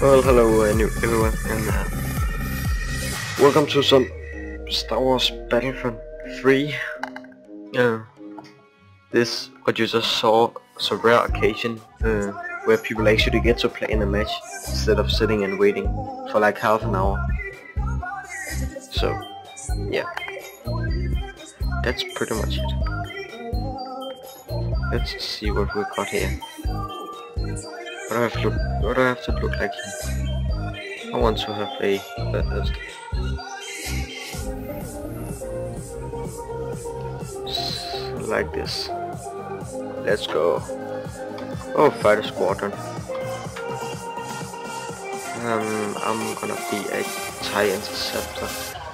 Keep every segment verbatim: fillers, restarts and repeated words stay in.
Well, hello any everyone, and uh, welcome to some Star Wars Battlefront three. Uh, this, what you just saw, is a rare occasion uh, where people actually get to play in a match instead of sitting and waiting for like half an hour. So, yeah, that's pretty much it. Let's see what we got here. What do I have to look? What do I have to look like here? I want to have a uh, like this. Let's go. Oh, fighter squadron. Um, I'm gonna be a TIE interceptor.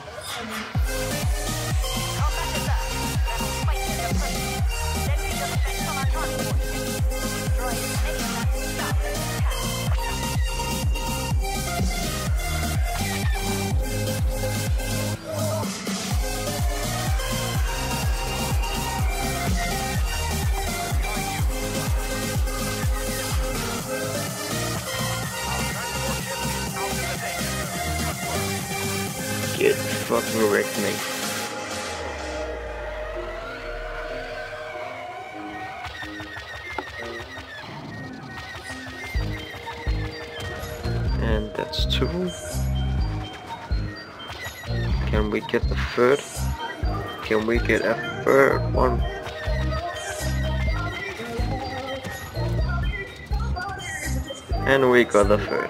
Get fucking wrecked, mate. And that's two. Can we get the third? Can we get a third one? And we got the third.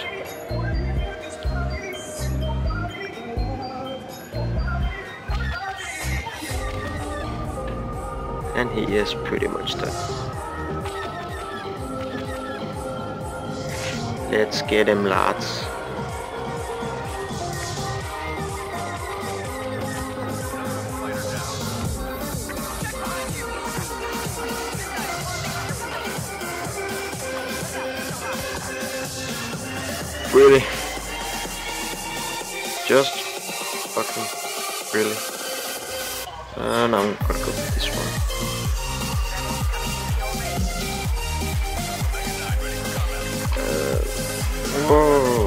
And he is pretty much done. Let's get him, lads. Really? Just fucking really? Uh, no, I'm gonna go with this one. Whoa.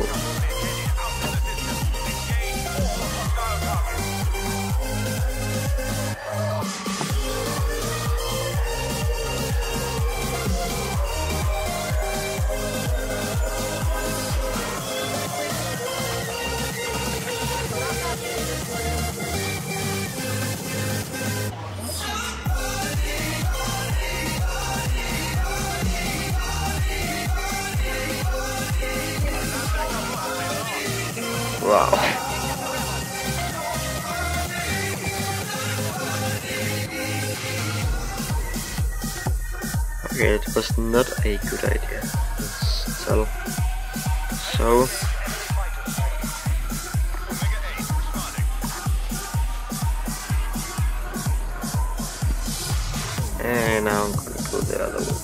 Wow. Okay, it was not a good idea. Let's tell. So. And now I'm gonna go the other way.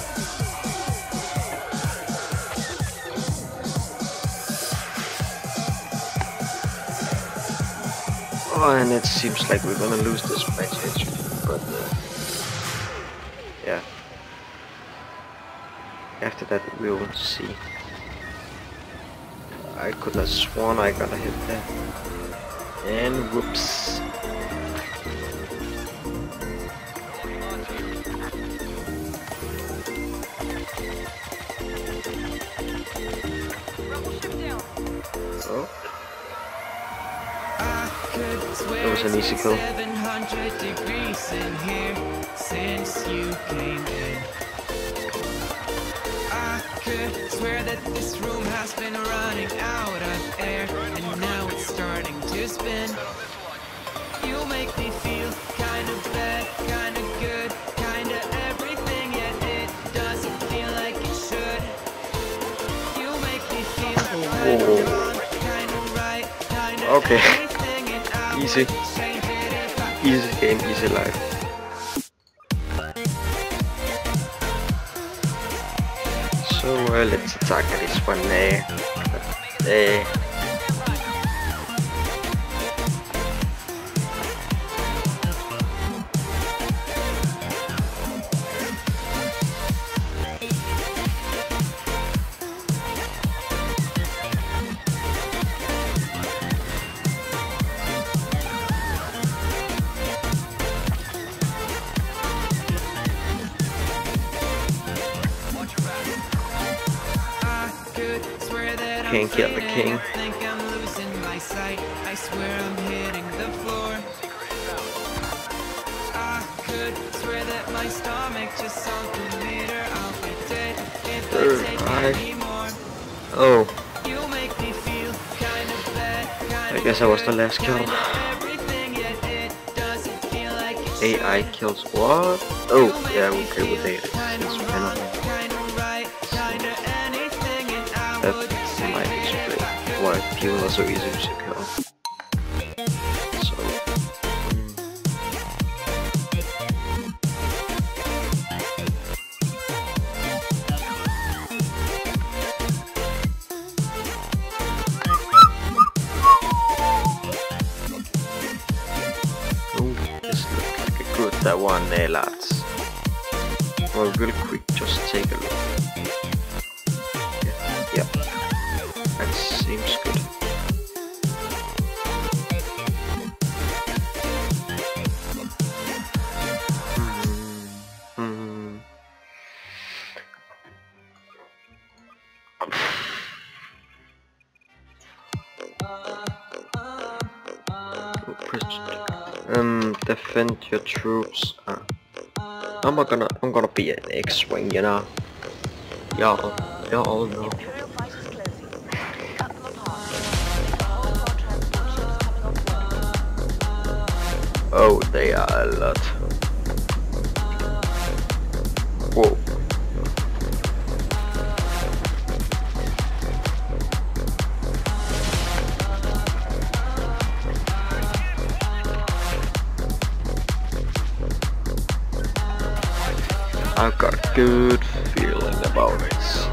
Oh, and it seems like we're gonna lose this match actually, but uh, yeah. After that we will see. I could have sworn I got a hit there. And whoops. Oh. That was an easy kill. seven hundred degrees in here since you came in. I could swear that this room has been running out of air, and now it's starting to spin. You make me feel kind of bad, kind of good, kind of everything, yet it doesn't feel like it should. You make me feel kind of wrong, kind of right, kind of okay. everything. Easy. Easy game, easy life. So uh, let's attack this one there. There. can't kill the king. I think I'm losing my sight. I swear I'm hitting the floor. I could swear that my stomach just sunk a meter. I'll be dead if I take any more. Oh, You make me feel kind of bad, kind I guess I was the last kill. everything, yet it doesn't feel like it's A I kills what? Oh, yeah, I'm okay with A I. Since we cannot. kinda right, kinda anything, and I That would might explain why people are so easy to kill. So, mm. Oh, this looks like a good that one there, lads. Well, real quick, just take a look. Yeah, yeah. That seems good. Hmm. Hmm. Oh, press- Um, defend your troops. Uh, I'm not gonna. I'm gonna be an X-wing, you know. Y'all, y'all know. Imperial fighters closing. Cut them apart. All of our transmissions coming offline. Oh, they are a lot. Whoa. I've got a good feeling about this.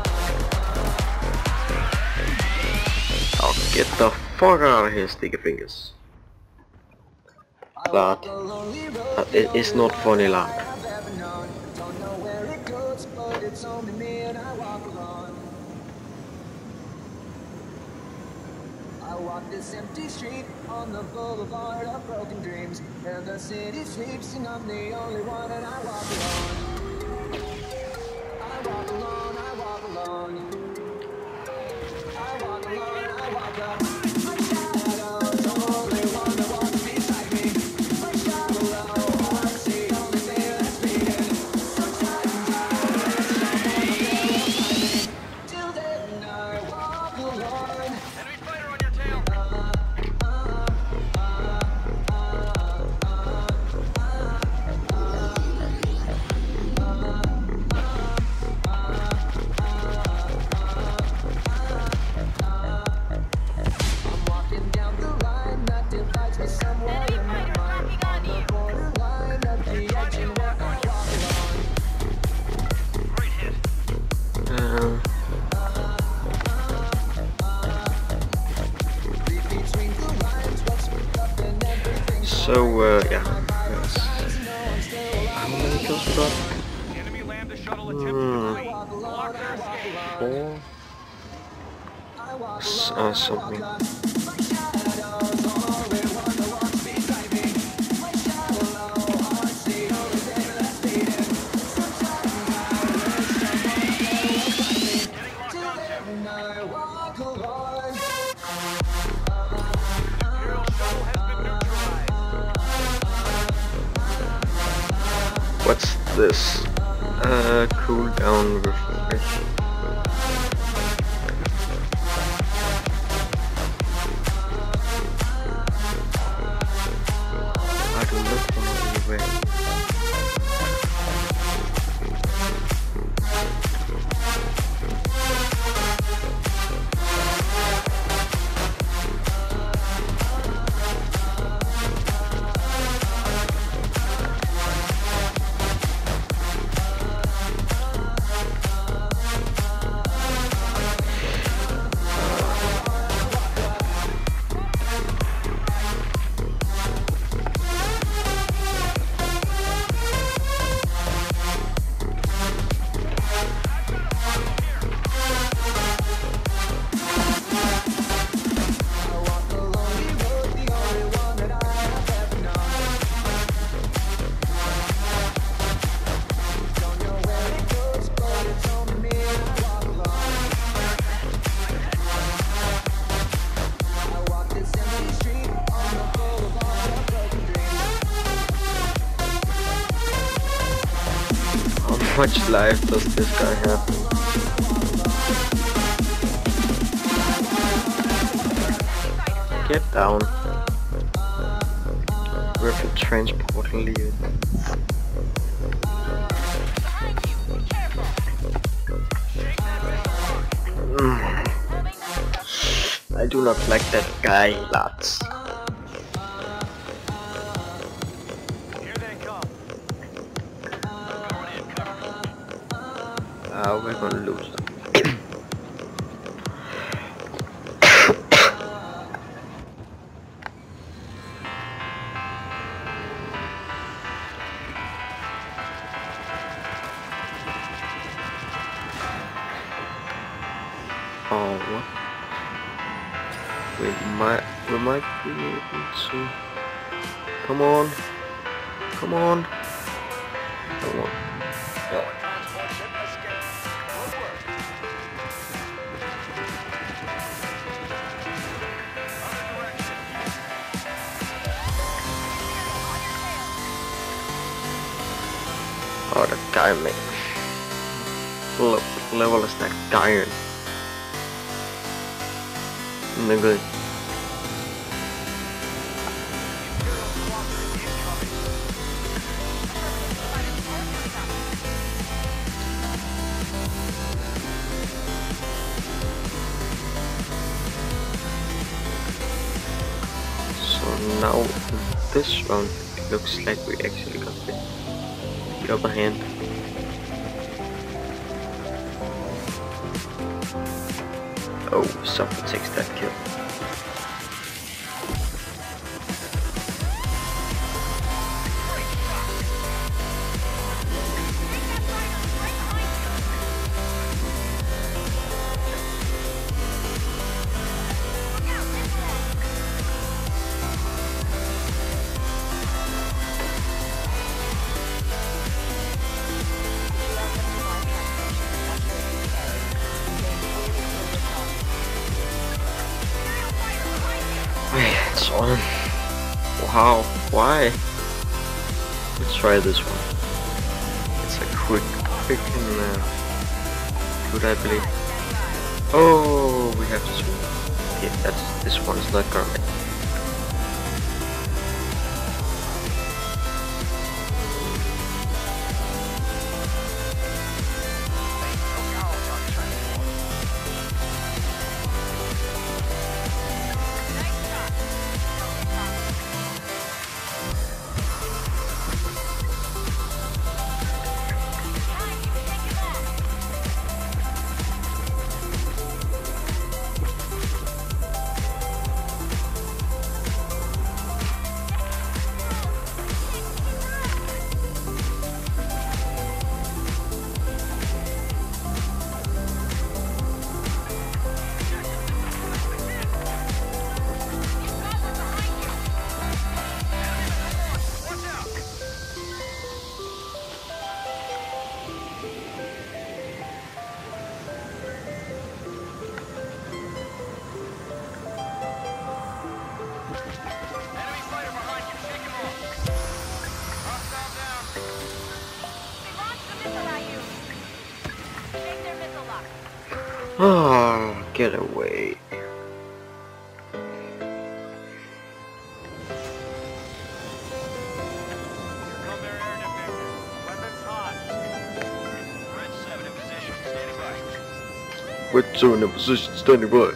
I'll get the fuck out of here, sticky fingers. But uh, it is not funny, lad. I walk this empty street on the boulevard of broken dreams, and the city sleeps, and I'm the only one, and I walk alone. I walk alone, I walk alone. I walk alone, I walk alone. My shadow's only one that walks beside me. My shallow heart's the only thing that's beating. Sometimes I wish someone would find me. Till then I walk alone. Enemy fighter on your tail! I'm walking down the line that divides me somewhere in my mind. On the borderline of the edge and where I walk alone. Great hit! Uh, Read between the lines what's worked up and everything. so, uh, yeah. Yes. How many kills we got? Enemy land the shuttle attempted Hmm. to flee. Block their escape. Four? S uh, something. My shadow's only one that walks beside me. My shallow heart's the only thing that's beating. Sometimes I wish someone would find me. Till then I walk alone. Imperial shuttle has been neutralized. What's this? Uh, cooldown refresh. I do not want to be aware. much life does this guy have? Get down. We're for transporting Leo. Mm. I do not like that guy, lads. Here they come. Going in, cover. Ah, we're gonna lose them. Oh, what? We might, we might be able to. Come on, come on, come on. Yeah. Transport ship escaped. Good work. Other direction. Oh, that guy, man. What level is that guy in? No good. Imperial squadron incoming. So now in this round, it looks like we actually got the, the upper hand. Oh, someone takes that kill. It's on. Wow, why? Let's try this one. It's a quick, quick and uh, good, I believe. Oh, we have to swim. Yeah, that's this one is not gonna make. Enemy fighter behind you. Take him off. Hostile down. We launched the missile at you. Take their missile lock. Oh, get away. Here come their air defenders. Weapons hot. Red seven in position. Standing by. We're two in a position, standing by.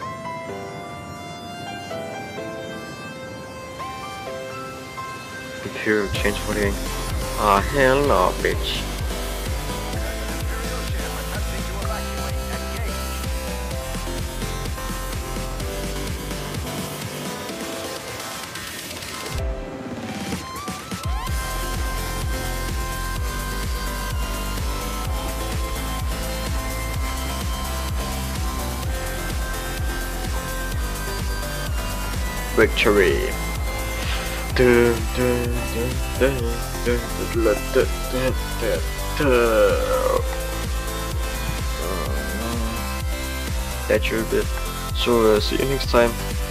Imperial change for the ah hell no, bitch. Imperial ship attempting to evacuate. Engage. Victory. Dun, dun, dun, dun, dun, dun, dun, dun, dun, dun. That's your bit. So uh, see you next time.